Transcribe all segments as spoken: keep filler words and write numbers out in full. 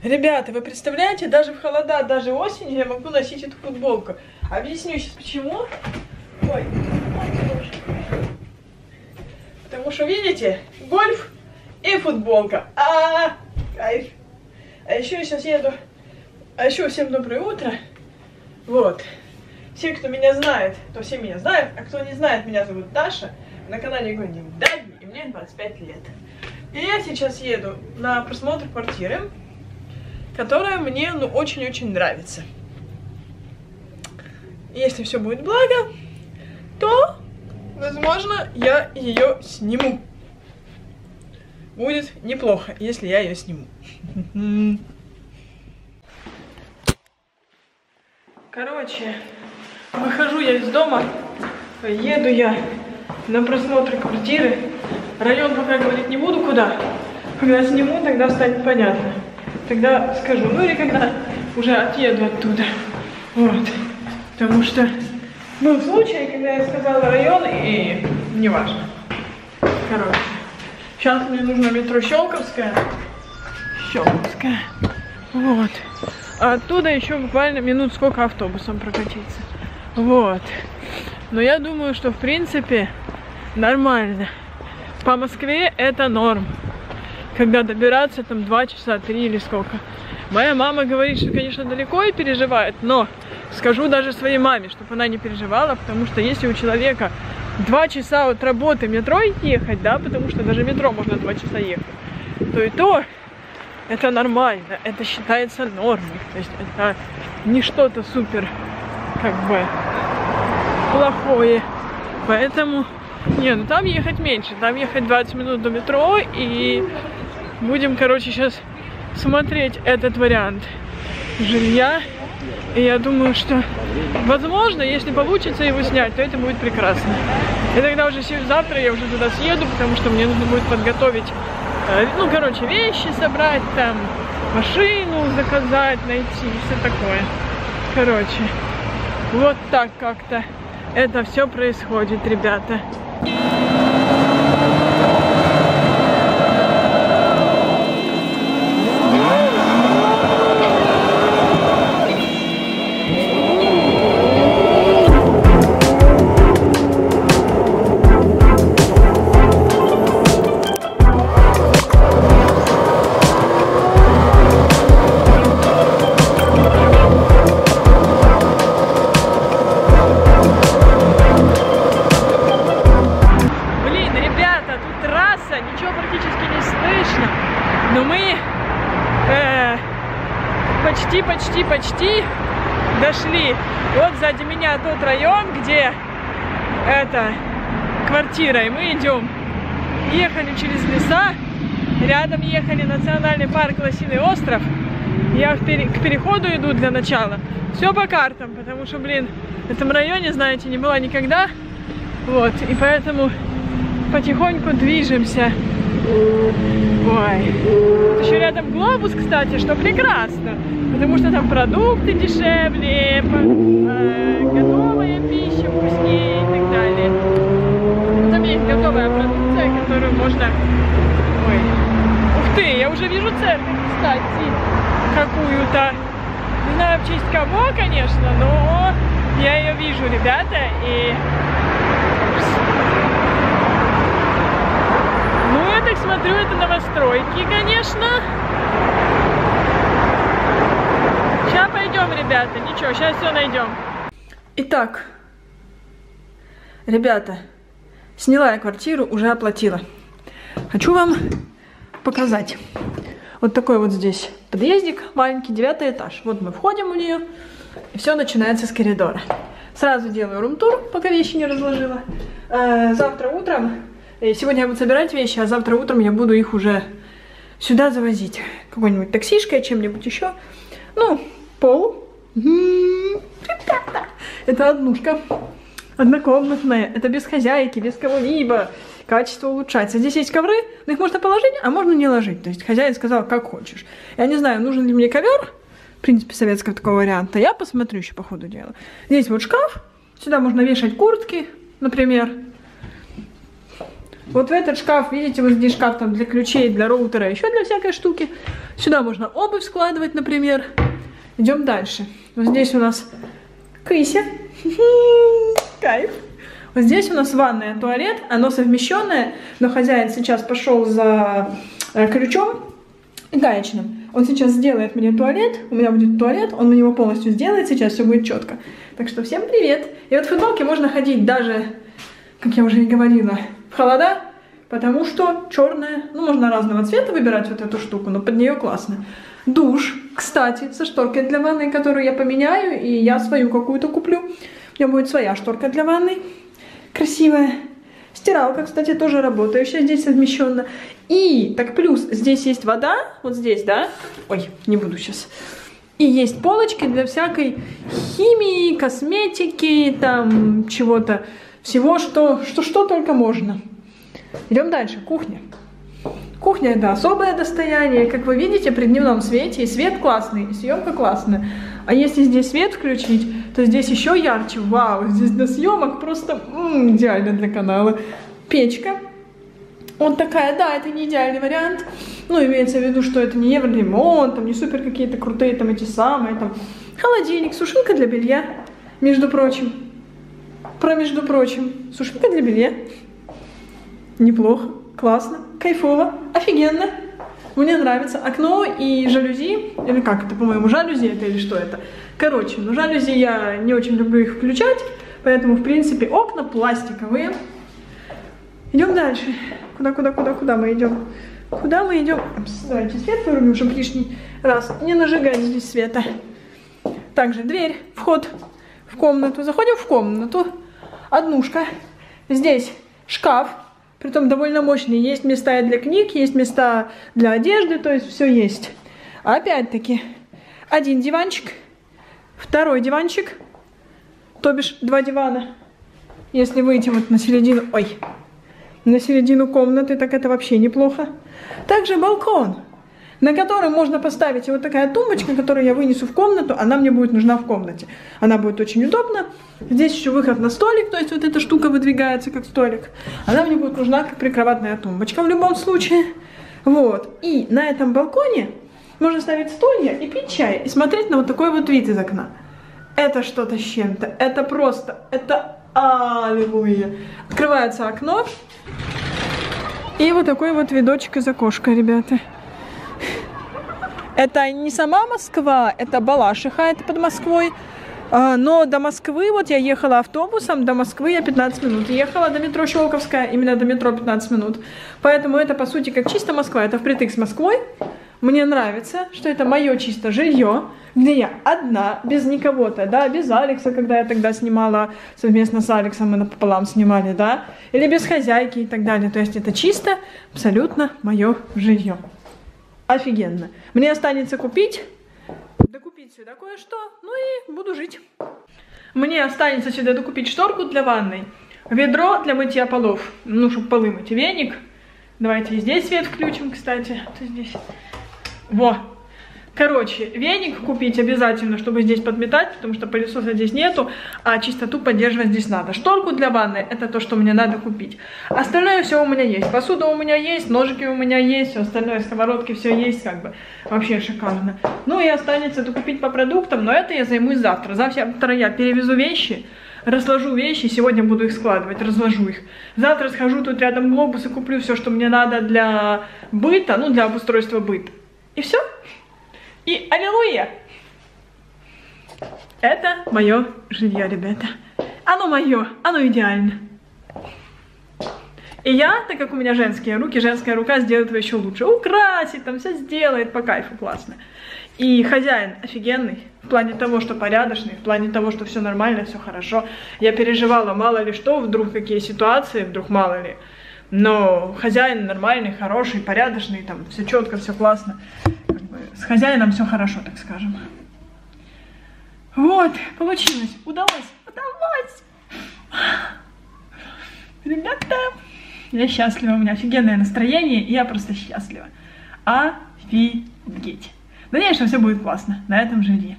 Ребята, вы представляете, даже в холода, даже осенью я могу носить эту футболку. Объясню сейчас почему. Ой. Потому что, видите, гольф и футболка. А, -а, -а кайф. А еще я сейчас еду. А еще всем доброе утро. Вот. Все, кто меня знает, то все меня знают. А кто не знает, меня зовут Даша. На канале Гоним Даги, и мне двадцать пять лет. И я сейчас еду на просмотр квартиры, которая мне, ну, очень-очень нравится. Если все будет благо, то, возможно, я ее сниму. Будет неплохо, если я ее сниму. Короче, выхожу я из дома, еду я на просмотр квартиры. Район пока говорить не буду куда. Когда сниму, тогда станет понятно. Тогда скажу, ну или когда уже отъеду оттуда. Вот. Потому что был случай, когда я сказала район, и не важно. Короче. Сейчас мне нужно метро Щелковская. Щелковская. Вот. А оттуда еще буквально минут сколько автобусом прокатиться. Вот. Но я думаю, что в принципе нормально. По Москве это норм. Когда добираться там два часа, три или сколько. Моя мама говорит, что, конечно, далеко и переживает, но скажу даже своей маме, чтобы она не переживала, потому что если у человека два часа от работы метро ехать, да, потому что даже метро можно два часа ехать, то и то это нормально, это считается нормой. То есть это не что-то супер, как бы, плохое. Поэтому, не, ну там ехать меньше, там ехать двадцать минут до метро, и будем, короче, сейчас смотреть этот вариант жилья. И я думаю, что, возможно, если получится его снять, то это будет прекрасно. И тогда уже завтра я уже туда съеду, потому что мне нужно будет подготовить, ну, короче, вещи собрать, там, машину заказать, найти, все такое. Короче, вот так как-то это все происходит, ребята. Почти-почти дошли. Вот сзади меня тот район, где это квартира, и мы идем. Ехали через леса, рядом ехали национальный парк Лосиный остров. Я к переходу иду для начала. Все по картам, потому что, блин, в этом районе, знаете, не была никогда. Вот, и поэтому потихоньку движемся. Ой. Тут еще рядом глобус, кстати, что прекрасно. Потому что там продукты дешевле, э, готовая пища вкуснее и так далее. Там есть готовая продукция, которую можно... Ой. Ух ты, я уже вижу церковь, кстати, какую-то. Не знаю, в честь кого, конечно, но я ее вижу, ребята, и... Ну, я так смотрю, это новостройки, конечно. Сейчас пойдем, ребята. Ничего, сейчас все найдем. Итак, ребята, сняла я квартиру, уже оплатила. Хочу вам показать. Вот такой вот здесь подъездик маленький, девятый этаж. Вот мы входим в нее, и все начинается с коридора. Сразу делаю рум-тур, пока вещи не разложила. Завтра утром... Сегодня я буду собирать вещи, а завтра утром я буду их уже сюда завозить. Какой-нибудь таксишкой, чем-нибудь еще. Ну, пол. Это однушка. Однокомнатная. Это без хозяйки, без кого-либо. Качество улучшается. Здесь есть ковры, но их можно положить, а можно не ложить. То есть хозяин сказал, как хочешь. Я не знаю, нужен ли мне ковер. В принципе, советского такого варианта. Я посмотрю еще по ходу дела. Здесь вот шкаф. Сюда можно вешать куртки, например. Вот в этот шкаф, видите, вот здесь шкаф там для ключей, для роутера, еще для всякой штуки. Сюда можно обувь складывать, например. Идем дальше. Вот здесь у нас кыся. Кайф. Вот здесь у нас ванная, туалет. Оно совмещенное, но хозяин сейчас пошел за ключом гаечным. Он сейчас сделает мне туалет. У меня будет туалет. Он мне его полностью сделает. Сейчас все будет четко. Так что всем привет. И вот в футболке можно ходить даже, как я уже и говорила, в холода, потому что черная, ну, можно разного цвета выбирать вот эту штуку, но под нее классно. Душ, кстати, со шторкой для ванной, которую я поменяю, и я свою какую-то куплю. У меня будет своя шторка для ванной, красивая. Стиралка, кстати, тоже работающая, здесь совмещенно. И, так плюс, здесь есть вода, вот здесь, да? Ой, не буду сейчас. И есть полочки для всякой химии, косметики, там, чего-то. Всего, что, что, что только можно. Идем дальше. Кухня. Кухня — это особое достояние. Как вы видите, при дневном свете. И свет классный, и съемка классная. А если здесь свет включить, то здесь еще ярче. Вау, здесь для съемок просто м-м, идеально для канала. Печка. Вот такая, да, это не идеальный вариант. Ну, имеется в виду, что это не евролимон, там не супер какие-то крутые, там эти самые, там. Холодильник, сушилка для белья, между прочим. Про между прочим, сушилка для белья. Неплохо, классно, кайфово, офигенно. Мне нравится окно и жалюзи, или как это, по-моему, жалюзи это или что это. Короче, ну жалюзи я не очень люблю их включать, поэтому, в принципе, окна пластиковые. Идем дальше. Куда, куда, куда, куда мы идем? Куда мы идем? Давайте свет вырубим, чтобы лишний раз не нажигать здесь света. Также дверь, вход в комнату. Заходим в комнату. Однушка. Здесь шкаф, притом довольно мощный. Есть места для книг, есть места для одежды, то есть все есть. Опять-таки, один диванчик, второй диванчик, то бишь два дивана. Если выйти вот на середину, ой, на середину комнаты, так это вообще неплохо. Также балкон, на котором можно поставить вот такая тумбочка, которую я вынесу в комнату, она мне будет нужна в комнате. Она будет очень удобна. Здесь еще выход на столик, то есть вот эта штука выдвигается как столик. Она мне будет нужна как прикроватная тумбочка в любом случае. Вот. И на этом балконе можно ставить стулья и пить чай, и смотреть на вот такой вот вид из окна. Это что-то с чем-то. Это просто, это аллилуйя. Открывается окно. И вот такой вот видочек из окошка, ребята. Это не сама Москва, это Балашиха, это под Москвой. Но до Москвы, вот я ехала автобусом, до Москвы я пятнадцать минут ехала, до метро Щелковская, именно до метро пятнадцать минут. Поэтому это, по сути, как чисто Москва, это впритык с Москвой. Мне нравится, что это мое чисто жилье, где я одна, без никого-то, да, без Алекса, когда я тогда снимала совместно с Алексом, мы напополам снимали, да, или без хозяйки и так далее. То есть это чисто, абсолютно мое жилье. Офигенно. Мне останется купить, докупить сюда кое-что, ну и буду жить. Мне останется сюда докупить шторку для ванной, ведро для мытья полов, ну, чтобы полы мыть, веник. Давайте и здесь свет включим, кстати, то здесь. Во. Короче, веник купить обязательно, чтобы здесь подметать, потому что пылесоса здесь нету, а чистоту поддерживать здесь надо. Шторку для ванны — это то, что мне надо купить. Остальное все у меня есть. Посуда у меня есть, ножики у меня есть, все остальное, сковородки, все есть, как бы. Вообще шикарно. Ну и останется докупить по продуктам, но это я займусь завтра. Завтра я перевезу вещи, разложу вещи, сегодня буду их складывать, разложу их. Завтра схожу тут рядом глобус и куплю все, что мне надо для быта, ну, для обустройства быта. И все. И аллилуйя! Это мое жилье, ребята. Оно мое, оно идеально. И я, так как у меня женские руки, женская рука сделает его еще лучше. Украсит, там все сделает по кайфу, классно. И хозяин офигенный, в плане того, что порядочный, в плане того, что все нормально, все хорошо. Я переживала, мало ли что, вдруг какие ситуации, вдруг мало ли. Но хозяин нормальный, хороший, порядочный, там все четко, все классно. Как бы с хозяином все хорошо, так скажем. Вот, получилось, удалось, удалось. Ребята, я счастлива, у меня офигенное настроение, и я просто счастлива. Офигеть. Надеюсь, что все будет классно на этом жилье.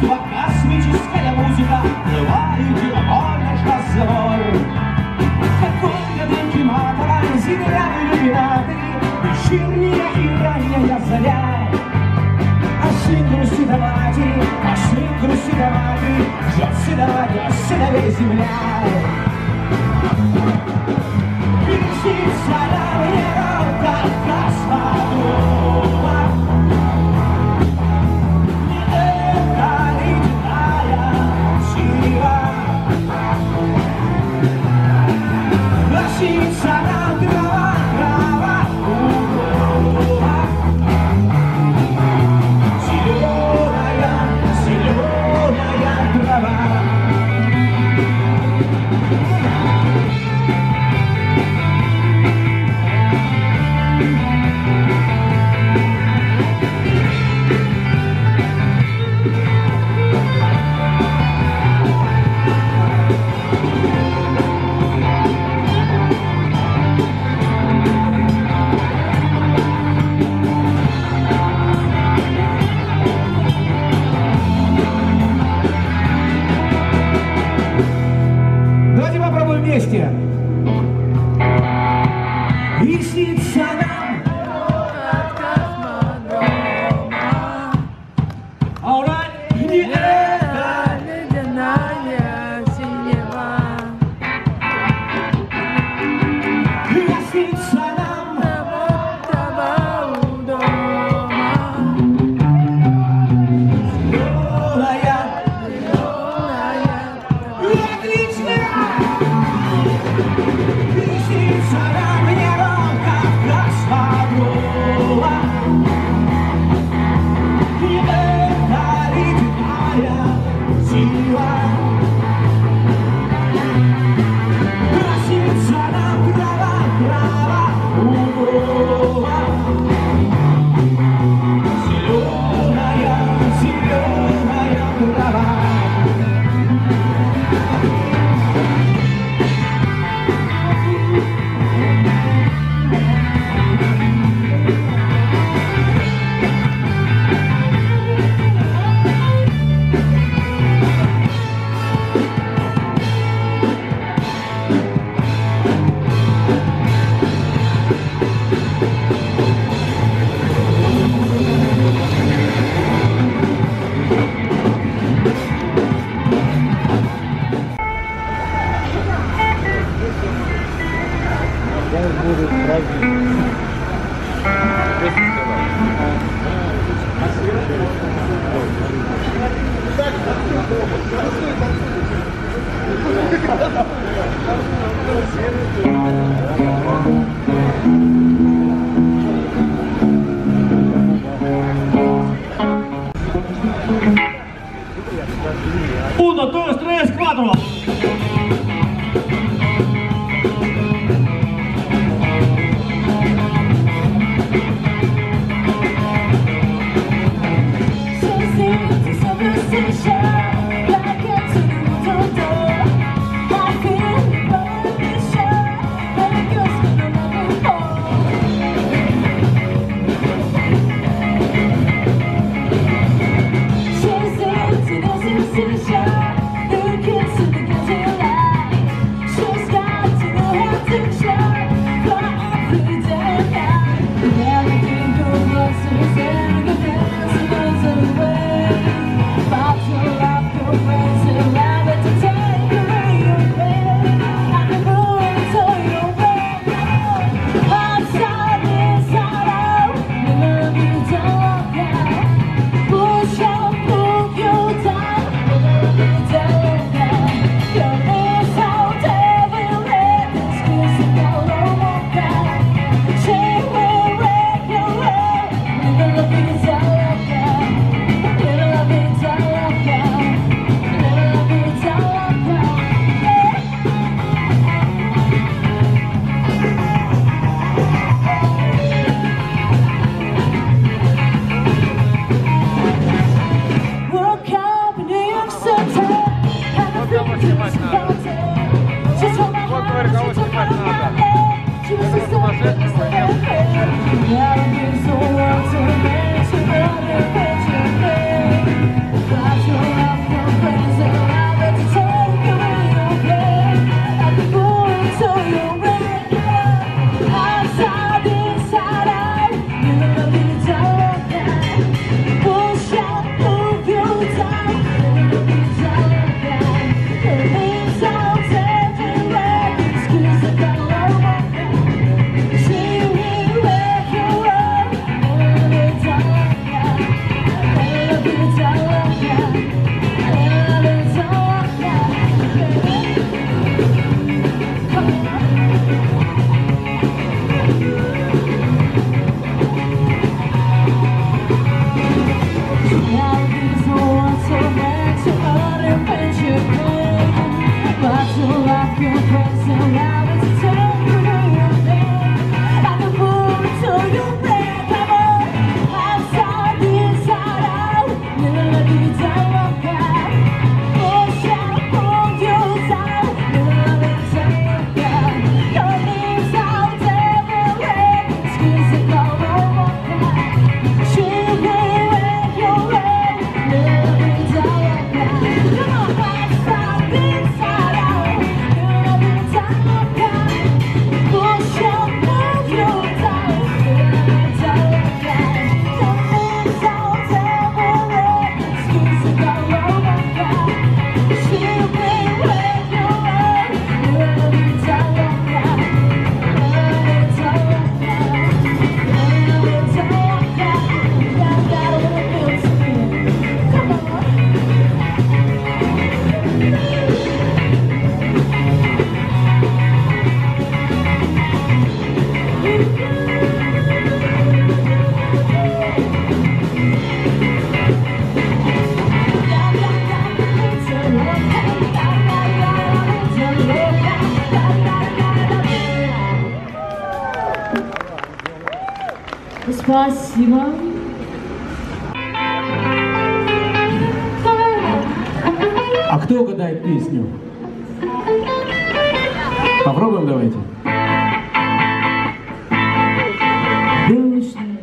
искусство, космическая музыка, плывает и наш разговор. Какой-то дым матова, земля в иллюминаторе, вечерняя и ранняя заря. А сын грустит о матери, а сын грустит о матери, ждет сына, ждет сыновей земля. Висится на мне рока космодрома. Не это ледяная сила. Носится на трава, трава у дома. Зеленая, зеленая трава. Давайте попробуем вместе. Висится нам От космодрома. Alright, не это. Ледяная синева. Висится нам Трава у дома. зеленая. Зеленая. Отлично! Висится на мне рока космодрома. И это ледяная сила. Висится нам трава, трава у дома. Зеленая, зеленая трава. Uno, dos, tres, cuatro. Yeah, I'm so Спасибо. А кто угадает песню? Попробуем, давайте. Белый снег.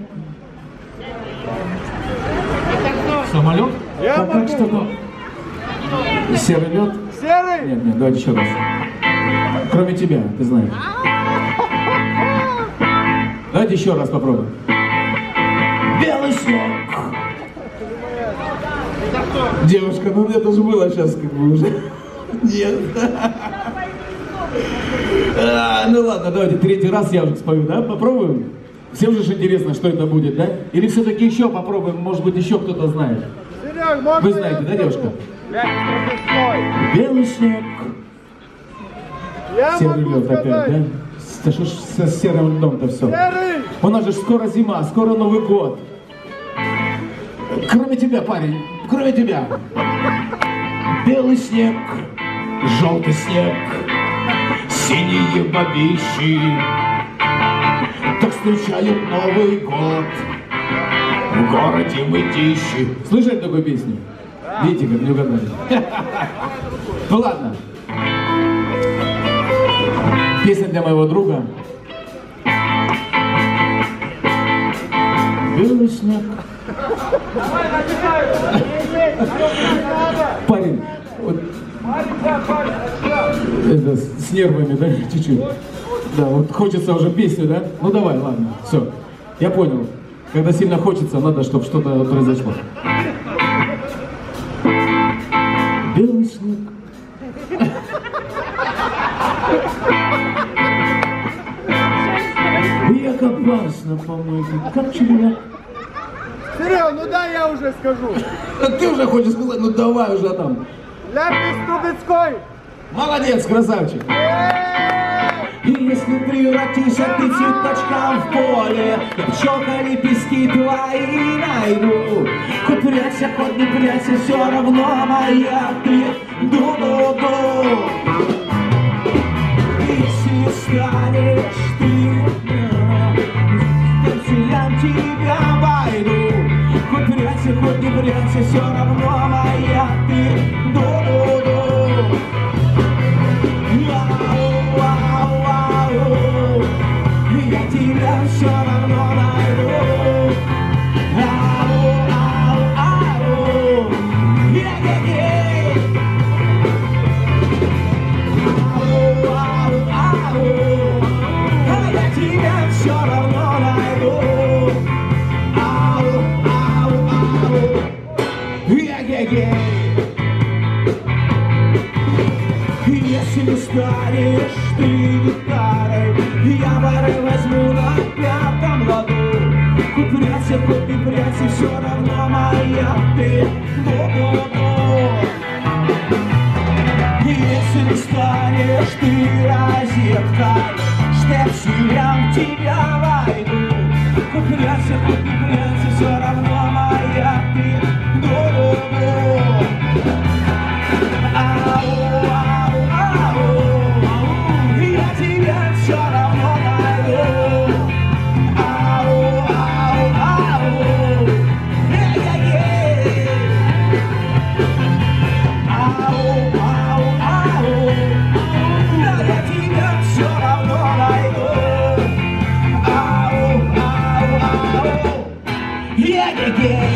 Самолет? Как, как что-то? Серый лед? Серый? Нет, нет, давайте еще раз. Кроме тебя, ты знаешь. Давайте еще раз попробуем. Белый снег. Девушка, ну это же было сейчас как бы уже. Нет. А, ну ладно, давайте третий раз я уже спою, да? Попробуем? Всем же интересно, что это будет, да? Или все-таки еще попробуем, может быть, еще кто-то знает. Вы знаете, да, девушка? Белый снег. Серый лед опять, да? Да что ж со серым льдом-то все? У нас же скоро зима, скоро Новый год. Кроме тебя, парень, кроме тебя. Белый снег, желтый снег, синие бабищи так встречают Новый год. В городе мытищи. Слышали такую песню? Видите, как не угадали. Ну ладно. Песня для моего друга. Белый снег. Парень, вот, это, с нервами, да, чуть-чуть. Да, вот хочется уже песню, да? Ну давай, ладно, все. Я понял. Когда сильно хочется, надо, чтобы что-то произошло. Белый снег. Я копался на помойке, как червяк. Серега, ну да, я уже скажу. Ты уже хочешь сказать, ну давай уже там. Ляпис Трубецкой. Молодец, красавчик. И если превратишься ты цветочком в поле, я пчелка лепестки твои найду. Хоть прячься, хоть не прячься, все равно моя ты. Ду-ду-ду. Если станешь ты, я тебя войду. Хоть прячься, хоть не прячься, все равно моя ты. Ду-ду-ду. Я тебя все равно найду. Ау, ау, ау. Е-е-е. Ау, ау, ау. А я тебя все равно найду. Ау, ау, ау. Е-е-е. Если станешь ты гитарой, я воры возьму на пятом ладу. Хоть прячься, хоть не прячься, все равно моя ты. Ду-ду-ду. Если станешь ты розеткой, штепселем в тебя войду. Хоть прячься, хоть не прячься, все равно моя ты. Ду-ду-ду. Все равно найду. Ау, ау, ау. Е-е-е. Ау, ау, ау. Да я тебя все равно найду. Ау, ау, ау. Е-е-е.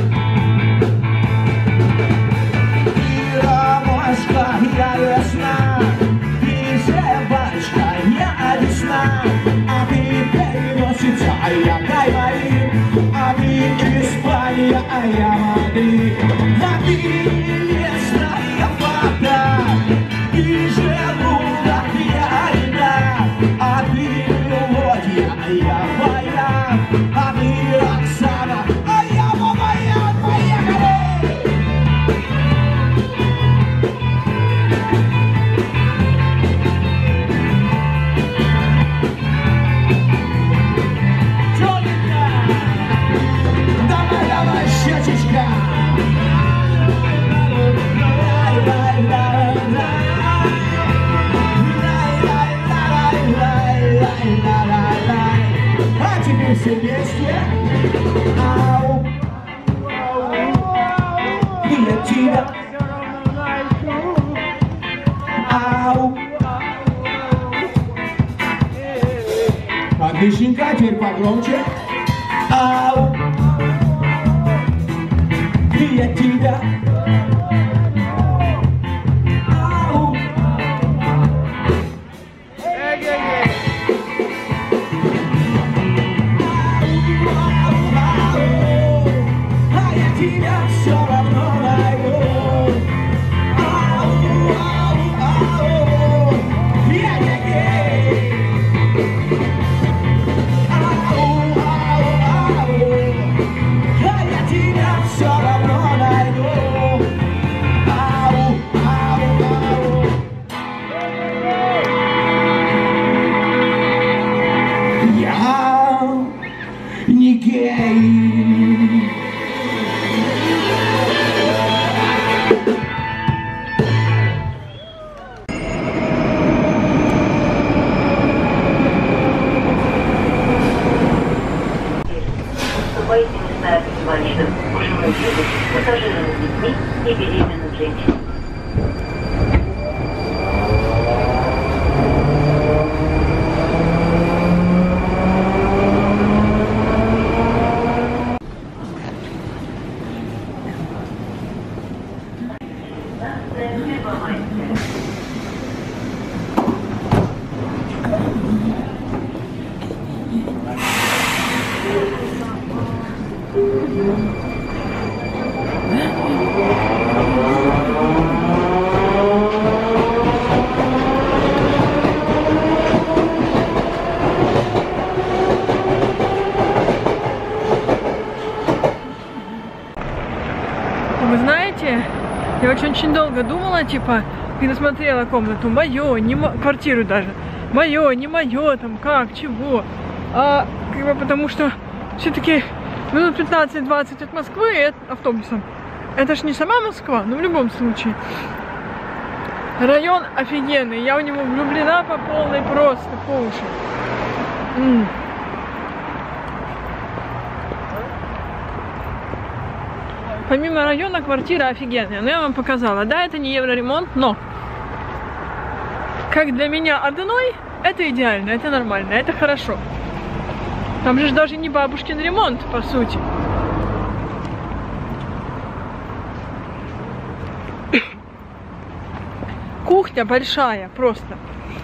Ты ромашка, я весна. Ты зебачка, я весна, а ты переносится, а я Каймари, а ты Испания, а я Мадрид, а ты местная вода, и желудок я льда, а ты мелодия, а я баян, а ты Оксана, а я Бабаян, поехали! А теперь все вместе. теперь погромче. Ау. Я тебя. Ау. А я тебя все равно найду. Ау, ау, ау. Я не гей. Ау, ау, ау. А я тебя все равно найду. Ау, ау, ау. Я не гей. Уступайте места инвалидам, пожилым людям, пассажирам с детьми и беременным женщинам. Вы знаете, я очень-очень долго думала, типа, когда смотрела комнату, мое, не мо... квартиру даже, мое, не мое, там, как, чего, а, как бы, потому что все-таки минут пятнадцать-двадцать от Москвы это, автобусом, это ж не сама Москва, но в любом случае, район офигенный, я в него влюблена по полной просто, по уши. М. Помимо района, квартира офигенная. Но я вам показала. Да, это не евроремонт, но как для меня одной, это идеально, это нормально, это хорошо. Там же даже не бабушкин ремонт, по сути. Кухня большая, просто.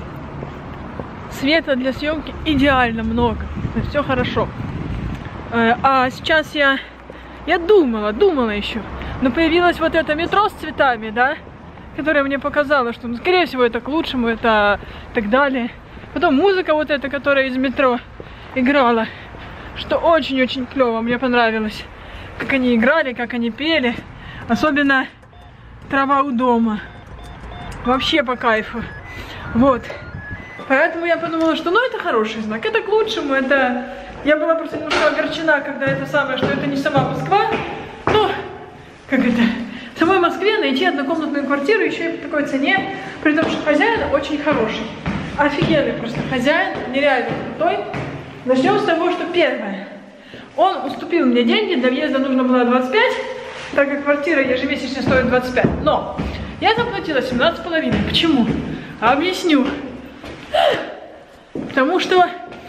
Света для съемки идеально много. Все хорошо. А сейчас я... Я думала, думала еще. Но появилось вот это метро с цветами, да? Которое мне показало, что, ну, скорее всего, это к лучшему, это так далее. Потом музыка вот эта, которая из метро играла. Что очень-очень клево, мне понравилось. Как они играли, как они пели. Особенно трава у дома. Вообще по кайфу. Вот. Поэтому я подумала, что ну это хороший знак. Это к лучшему, это... Я была просто немножко огорчена, когда это самое, что это не сама Москва. Ну, как это, в самой Москве найти однокомнатную квартиру еще и по такой цене, при том, что хозяин очень хороший. Офигенный просто хозяин, нереально крутой. Начнем с того, что первое. Он уступил мне деньги, для въезда нужно было двадцать пять, так как квартира ежемесячно стоит двадцать пять. Но я заплатила семнадцать с половиной. Почему? Объясню. Потому что...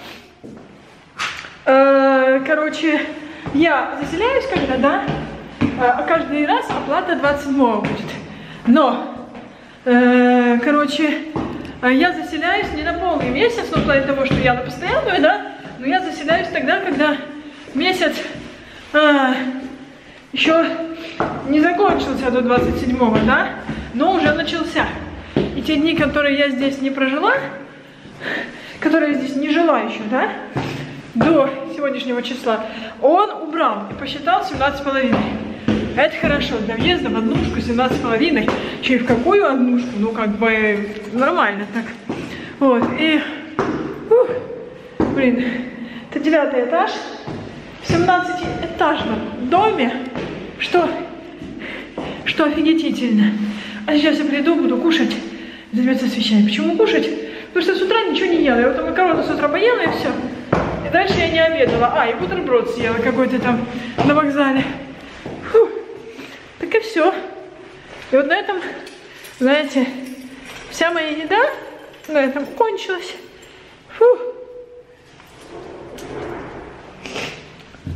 Короче, я заселяюсь когда, да, а каждый раз оплата двадцать седьмого будет. Но, э, короче, я заселяюсь не на полный месяц, но в плане того, что я на постоянную, да, но я заселяюсь тогда, когда месяц э, еще не закончился до двадцать седьмого, да, но уже начался. И те дни, которые я здесь не прожила, которые я здесь не жила еще, да, до сегодняшнего числа, он убрал и посчитал семнадцать с половиной. Это хорошо, для въезда в однушку семнадцать с половиной. Че и в какую однушку? Ну, как бы нормально так. Вот, и... Ух, блин, это девятый этаж. В семнадцатиэтажном доме. Что? Что офигительно. А сейчас я приду, буду кушать. Займется освещение. Почему кушать? Потому что с утра ничего не ела. Я вот макароны с утра поела и все. И дальше я не обедала. А, и бутерброд съела какой-то там на вокзале. Фух. Так и все. И вот на этом, знаете, вся моя еда на этом кончилась. Фух.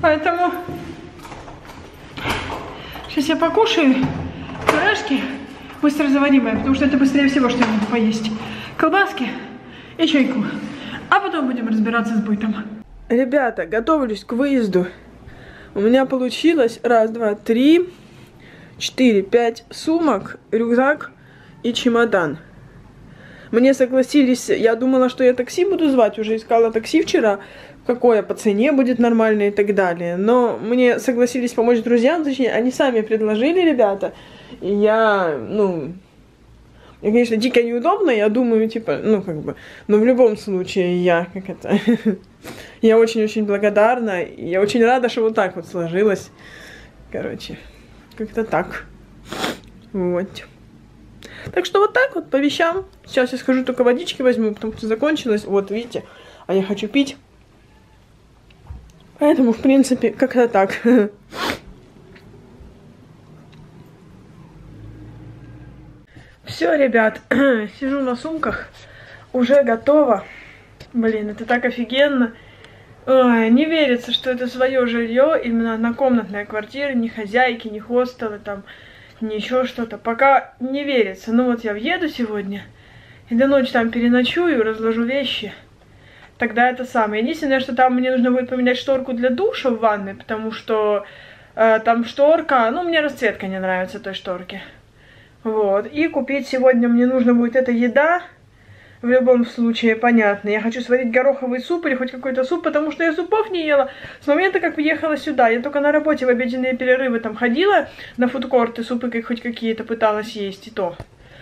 Поэтому сейчас я покушаю пюрешки быстро заваримые, потому что это быстрее всего, что я могу поесть. Колбаски и чайку. А потом будем разбираться с бытом. Ребята, готовлюсь к выезду. У меня получилось раз, два, три, четыре, пять сумок, рюкзак и чемодан. Мне согласились, я думала, что я такси буду звать, уже искала такси вчера, какое по цене будет нормальное и так далее. Но мне согласились помочь друзьям, точнее, они сами предложили, ребята. И я, ну, мне, конечно, дико неудобно, я думаю, типа, ну, как бы, но в любом случае я, как это, я очень-очень благодарна, и я очень рада, что вот так вот сложилось. Короче, как-то так. Вот. Так что вот так вот по вещам. Сейчас я схожу, только водички возьму, потому что закончилось. Вот, видите, а я хочу пить. Поэтому, в принципе, как-то так. Все, ребят, сижу на сумках, уже готова. Блин, это так офигенно. Ой, не верится, что это свое жилье, именно однокомнатная квартира, ни хозяйки, ни хостелы, там, ни еще что-то. Пока не верится. Ну вот я въеду сегодня, и до ночи там переночую, разложу вещи. Тогда это самое. Единственное, что там мне нужно будет поменять шторку для душа в ванной, потому что э, там шторка, ну, мне расцветка не нравится той шторки. Вот. И купить сегодня мне нужно будет эта еда. В любом случае, понятно. Я хочу сварить гороховый суп или хоть какой-то суп, потому что я супов не ела с момента, как приехала сюда. Я только на работе в обеденные перерывы там ходила на фудкорты, супы как хоть какие-то пыталась есть, и то.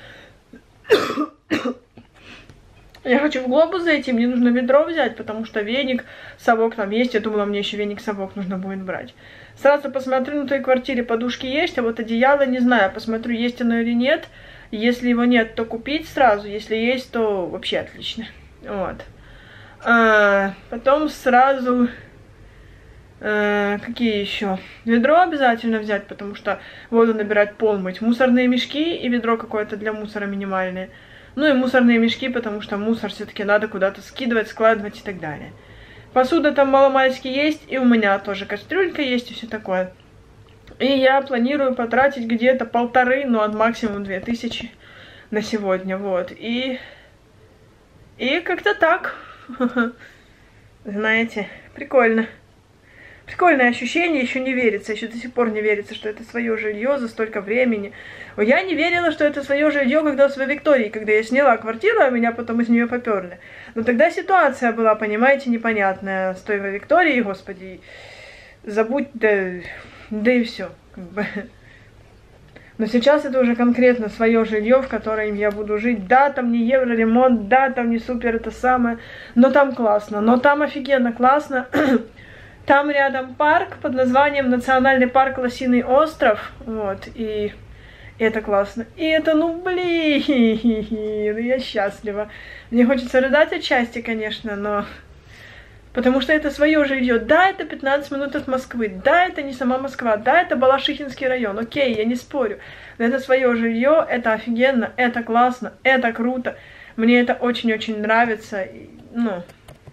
Я хочу в Глобус зайти, мне нужно ведро взять, потому что веник, совок там есть. Я думала, мне еще веник-совок нужно будет брать. Сразу посмотрю на той квартире, подушки есть, а вот одеяло не знаю. Посмотрю, есть оно или нет. Если его нет, то купить сразу. Если есть, то вообще отлично. Вот. А, потом сразу... А, какие еще? Ведро обязательно взять, потому что воду набирать, пол мыть. Мусорные мешки и ведро какое-то для мусора минимальное. Ну и мусорные мешки, потому что мусор все-таки надо куда-то скидывать, складывать и так далее. Посуда там маломальски есть, и у меня тоже кастрюлька есть и все такое. И я планирую потратить где-то полторы, ну от максимум две тысячи на сегодня, вот. И, и как-то так, знаете, прикольно. Прикольное ощущение, еще не верится, еще до сих пор не верится, что это свое жилье за столько времени. Я не верила, что это свое жилье, когда в своей Виктории, когда я сняла квартиру, а меня потом из нее поперли. Но тогда ситуация была, понимаете, непонятная с той Викторией, господи, забудь, да, да и все, как бы. Но сейчас это уже конкретно свое жилье, в котором я буду жить. Да, там не евроремонт, да, там не супер это самое, но там классно, но там офигенно классно. Там рядом парк под названием Национальный парк Лосиный остров. Вот, и это классно. И это, ну, блин, я счастлива. Мне хочется рыдать отчасти, конечно, но... Потому что это свое жилье. Да, это пятнадцать минут от Москвы. Да, это не сама Москва. Да, это Балашихинский район. Окей, я не спорю. Но это свое жилье, это офигенно, это классно, это круто. Мне это очень-очень нравится. Ну...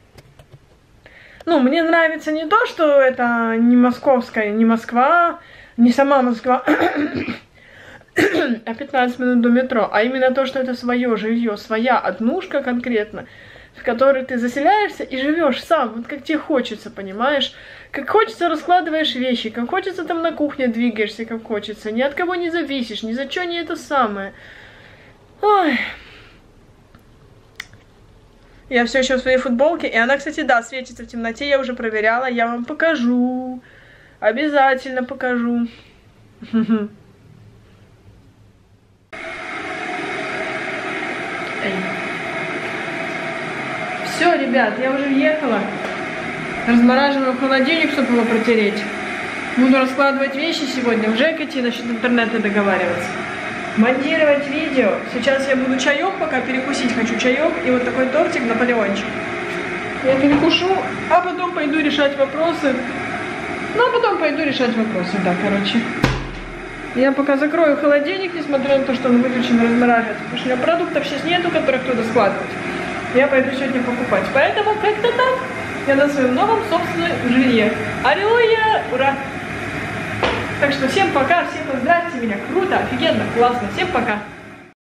Ну, мне нравится не то, что это не московская, не Москва, не сама Москва, а пятнадцать минут до метро, а именно то, что это свое жилье, своя однушка конкретно, в которой ты заселяешься и живешь сам, вот как тебе хочется, понимаешь? Как хочется, раскладываешь вещи, как хочется, там на кухне двигаешься, как хочется, ни от кого не зависишь, ни за что не это самое. Ой... Я все еще в своей футболке, и она, кстати, да, светится в темноте, я уже проверяла, я вам покажу, обязательно покажу. Все, ребят, я уже въехала, размораживаю холодильник, чтобы его протереть. Буду раскладывать вещи сегодня, в ЖЭК идти, насчет интернета договариваться. Монтировать видео. Сейчас я буду чаек, пока перекусить хочу чаек и вот такой тортик Наполеончик. Я перекушу, а потом пойду решать вопросы. Ну, а потом пойду решать вопросы, да, короче. Я пока закрою холодильник, несмотря на то, что он выключен размораживать, потому что у меня продуктов сейчас нету, которых туда складывать. Я пойду сегодня покупать. Поэтому как-то так. я на своем новом собственном жилье. Аллилуйя! Ура! Так что всем пока, все поздравьте меня. Круто, офигенно, классно. Всем пока.